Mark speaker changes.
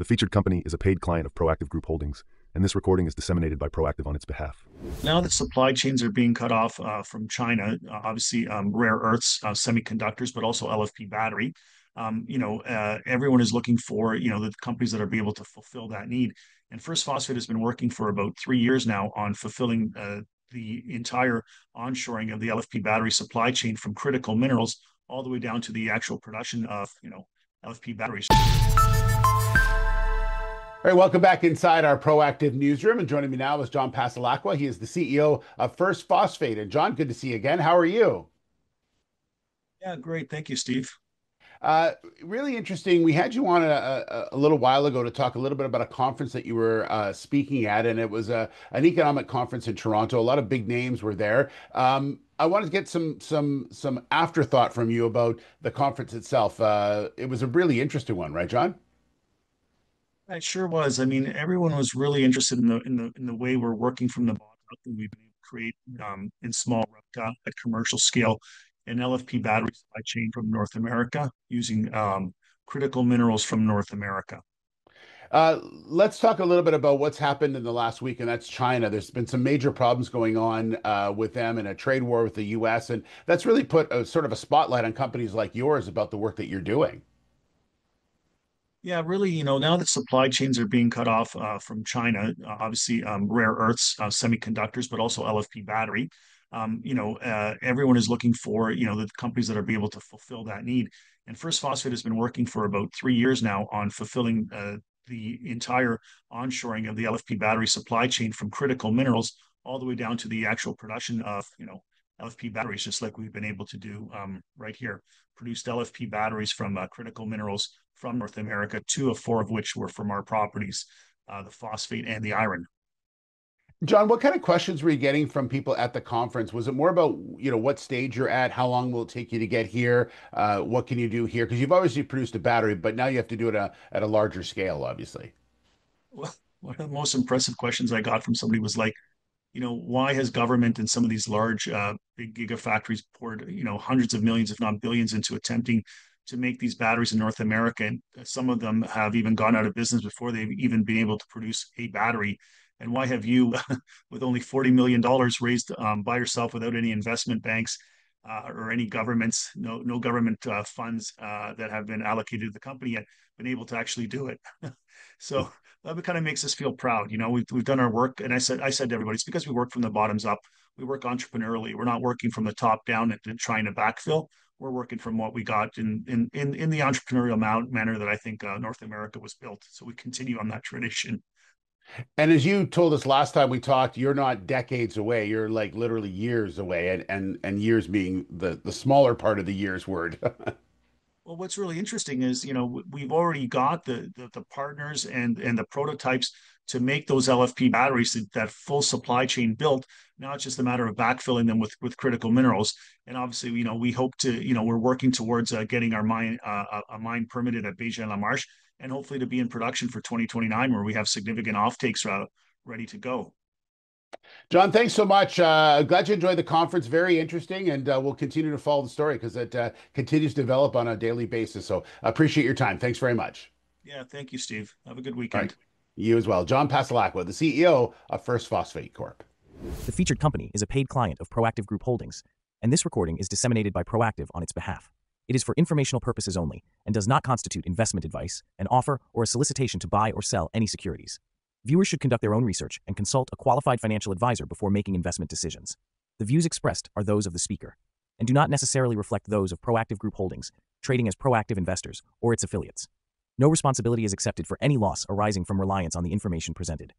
Speaker 1: The featured company is a paid client of Proactive Group Holdings, and this recording is disseminated by Proactive on its behalf.
Speaker 2: Now that supply chains are being cut off from China, obviously rare earths, semiconductors, but also LFP battery, everyone is looking for, the companies that are able to fulfill that need. And First Phosphate has been working for about 3 years now on fulfilling the entire onshoring of the LFP battery supply chain from critical minerals all the way down to the actual production of, LFP batteries.
Speaker 3: All right, welcome back inside our Proactive newsroom. And joining me now is John Passalacqua. He is the CEO of First Phosphate. And John, good to see you again. How are you?
Speaker 2: Yeah, great. Thank you, Steve.
Speaker 3: Really interesting. We had you on a little while ago to talk a little bit about a conference that you were speaking at, and it was an economic conference in Toronto. A lot of big names were there. I wanted to get some afterthought from you about the conference itself. It was a really interesting one, right, John?
Speaker 2: It sure was. I mean, everyone was really interested in the way we're working from the bottom up, and we've been able to create in small replica at commercial scale an LFP battery supply chain from North America using critical minerals from North America.
Speaker 3: Let's talk a little bit about what's happened in the last week, and that's China. There's been some major problems going on with them and a trade war with the US, and that's really put a sort of a spotlight on companies like yours about the work that you're doing.
Speaker 2: Yeah, really, now that supply chains are being cut off from China, obviously rare earths, semiconductors, but also LFP battery, everyone is looking for, the companies that are able to fulfill that need. And First Phosphate has been working for about 3 years now on fulfilling the entire onshoring of the LFP battery supply chain from critical minerals all the way down to the actual production of, LFP batteries, just like we've been able to do right here. Produced LFP batteries from critical minerals from North America, two of four of which were from our properties, the phosphate and the iron.
Speaker 3: John, what kind of questions were you getting from people at the conference? Was it more about, what stage you're at? How long will it take you to get here? What can you do here? Because you've obviously produced a battery, but now you have to do it at a larger scale, obviously.
Speaker 2: Well, one of the most impressive questions I got from somebody was like, why has government and some of these large, big gigafactories poured, hundreds of millions, if not billions, into attempting to make these batteries in North America? And some of them have even gone out of business before they've even been able to produce a battery. And why have you, with only $40 million raised by yourself without any investment banks or any governments, no government funds that have been allocated to the company yet, been able to actually do it? So that kind of makes us feel proud. We've done our work, and I said to everybody, it's because we work from the bottoms up. We work entrepreneurially. We're not working from the top down and trying to backfill. We're working from what we got in the entrepreneurial manner that I think North America was built. So we continue on that tradition.
Speaker 3: And as you told us last time we talked, you're not decades away. You're like literally years away, and years being the smaller part of the years word.
Speaker 2: Well, what's really interesting is, we've already got the partners and the prototypes to make those LFP batteries, that full supply chain built. Now it's just a matter of backfilling them with critical minerals. And obviously, we hope to, we're working towards getting our mine a mine permitted at Bégin-Lamarche, and hopefully to be in production for 2029, where we have significant offtakes ready to go.
Speaker 3: John, thanks so much. Glad you enjoyed the conference. Very interesting, and we'll continue to follow the story because it continues to develop on a daily basis. So appreciate your time. Thanks very much.
Speaker 2: Yeah, thank you, Steve. Have a good
Speaker 3: All right.
Speaker 2: weekend.
Speaker 3: You as well. John Passalacqua, the CEO of First Phosphate Corp.
Speaker 4: The featured company is a paid client of Proactive Group Holdings, and this recording is disseminated by Proactive on its behalf. It is for informational purposes only and does not constitute investment advice, an offer, or a solicitation to buy or sell any securities. Viewers should conduct their own research and consult a qualified financial advisor before making investment decisions. The views expressed are those of the speaker and do not necessarily reflect those of Proactive Group Holdings, trading as Proactive Investors or its affiliates. No responsibility is accepted for any loss arising from reliance on the information presented.